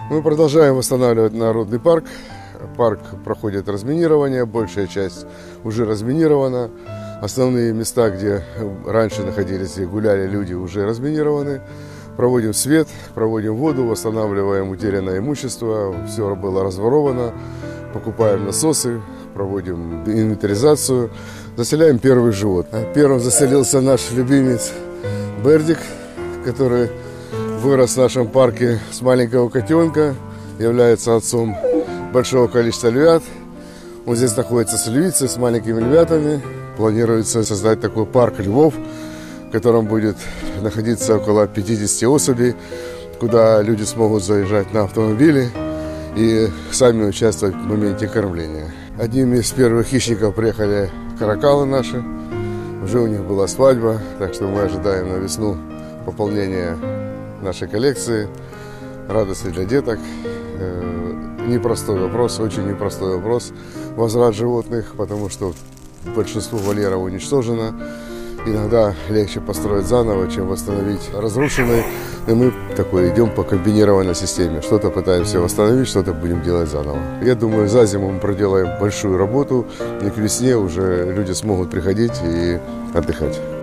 Мы продолжаем восстанавливать народный парк. Парк проходит разминирование, большая часть уже разминирована. Основные места, где раньше находились, где гуляли люди, уже разминированы. Проводим свет, проводим воду, восстанавливаем утерянное имущество. Все было разворовано. Покупаем насосы, проводим инвентаризацию. Заселяем первых животных. Первым заселился наш любимец Бердик, который вырос в нашем парке с маленького котенка, является отцом большого количества львят. Он здесь находится с львицей, с маленькими львятами. Планируется создать такой парк львов, в котором будет находиться около 50 особей, куда люди смогут заезжать на автомобиле и сами участвовать в моменте кормления. Одним из первых хищников приехали каракалы наши. Уже у них была свадьба, так что мы ожидаем на весну пополнения нашей коллекции. Радости для деток. Непростой вопрос, очень непростой вопрос. Возврат животных, потому что большинство вольеров уничтожено. Иногда легче построить заново, чем восстановить разрушенные. И мы идем по комбинированной системе. Что-то пытаемся восстановить, что-то будем делать заново. Я думаю, за зиму мы проделаем большую работу. И к весне уже люди смогут приходить и отдыхать.